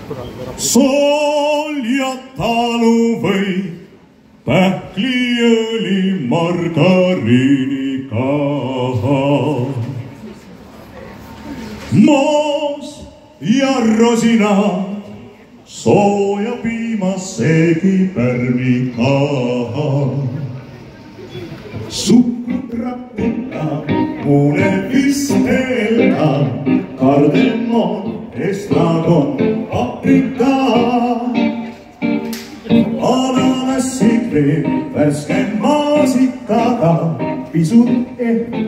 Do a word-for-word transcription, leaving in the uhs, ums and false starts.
sool ja taluvõi, pähkliõli margariiniga. moos ja rosinad, sooja piimasseegi pärmiga. suhkrut raputab, muule vistelda, kardemon, estragon, paprika. ananassikreem, värske maasikaga, pisut ehk